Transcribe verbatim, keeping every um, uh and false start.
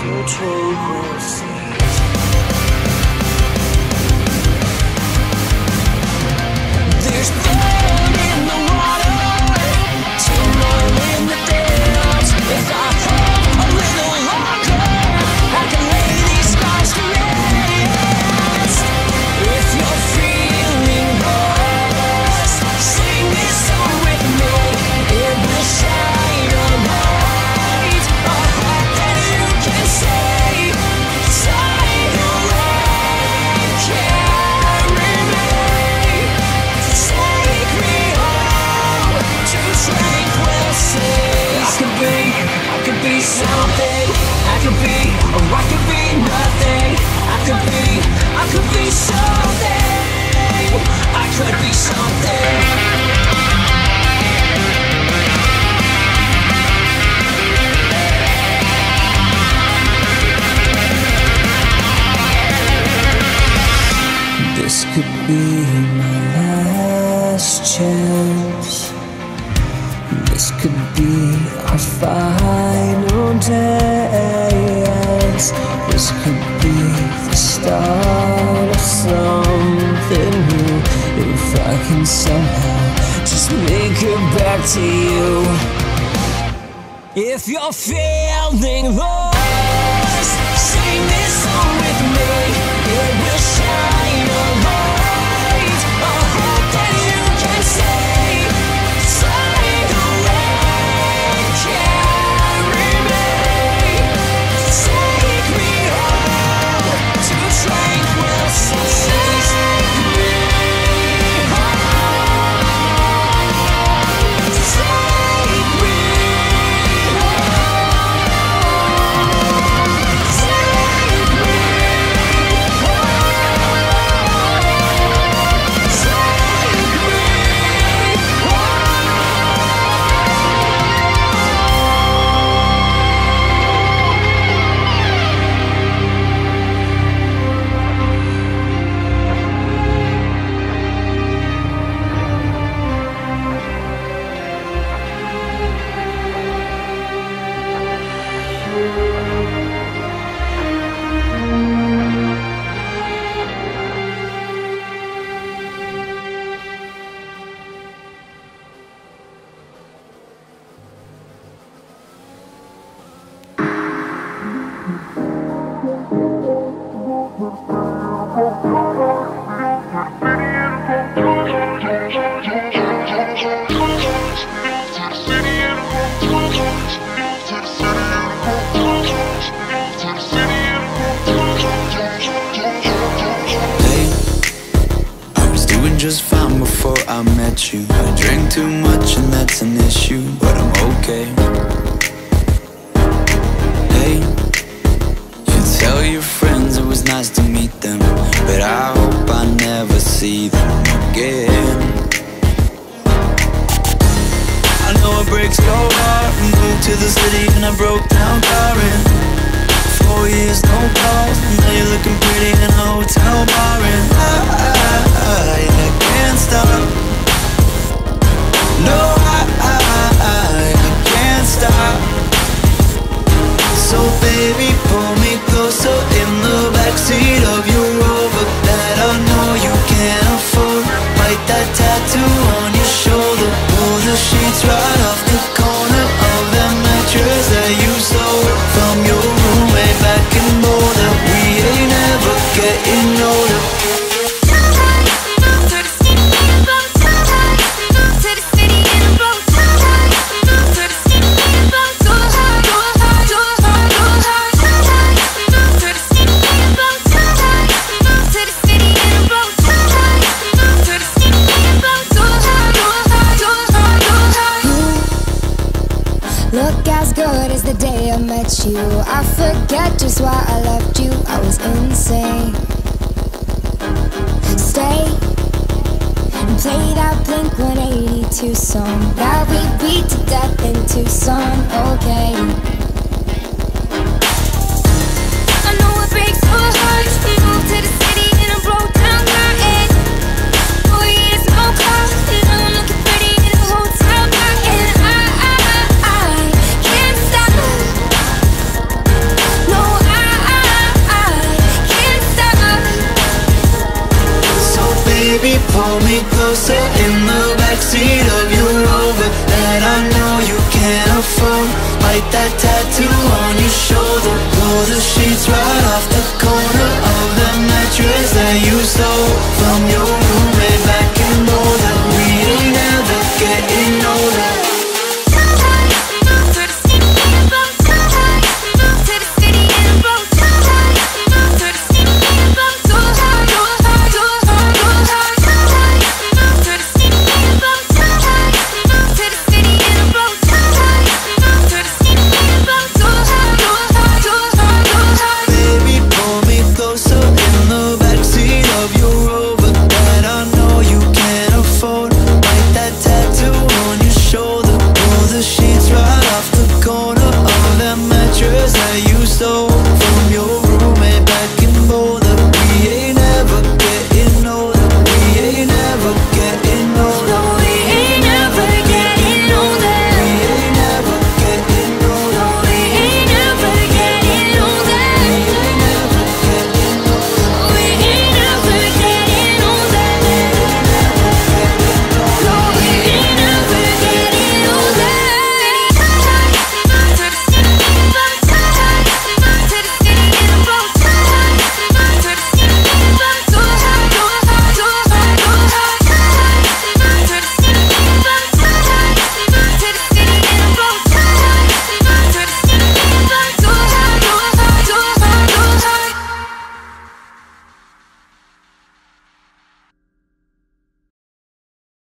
to tranquil seas. There's blood in the water, turmoil in the depths. If I fall a little longer, I can lay these scars to rest. If you're feeling lost, sing this song with me. It will shine a light, a heart that you can say. Tide away, carry me, take me home to tranquil seas. I could be, I could be something. I could be, or I could be nothing. I could be, I could be something. I could be something. This could be my last chance. This could be our final dance. This could be the start of something new. If I can somehow just make it back to you. If you're feeling lost, sing this song with me. It will shine a light, a hope that you can say. Take away, carry me, take me home to tranquil seas. Take me home, take me just fine before I met you. I drink too much and that's an issue, but I'm okay. Hey, you tell your friends it was nice to meet them, but I hope I never see them again. I know it breaks your heart. Moved to the city and I broke down crying. Four years, no calls, now you're looking pretty in a hotel bar. And I, I, I can't stop. No, I, I, I can't stop. So baby, pull me closer in the backseat of your Rover that I know you can't afford. Bite that tattoo on your shoulder. Pull the sheets right off the corner of that mattress that you stole from your room way back in Boulder. We ain't ever getting older. Look as good as the day I met you. I forget just why I left you. I was insane. Stay and play that Blink one eighty-two song that we beat to death in Tucson. Okay, I know it breaks your heart. We moved to the city and I broke down crying. Four years, no cars, and I'm looking pretty in a hotel bar. And I, I, I can't stop. No, pull me closer in the backseat of your Rover that I know you can't afford. Bite that tattoo on your shoulder, pull the sheets right off the corner of the mattress that you stole from your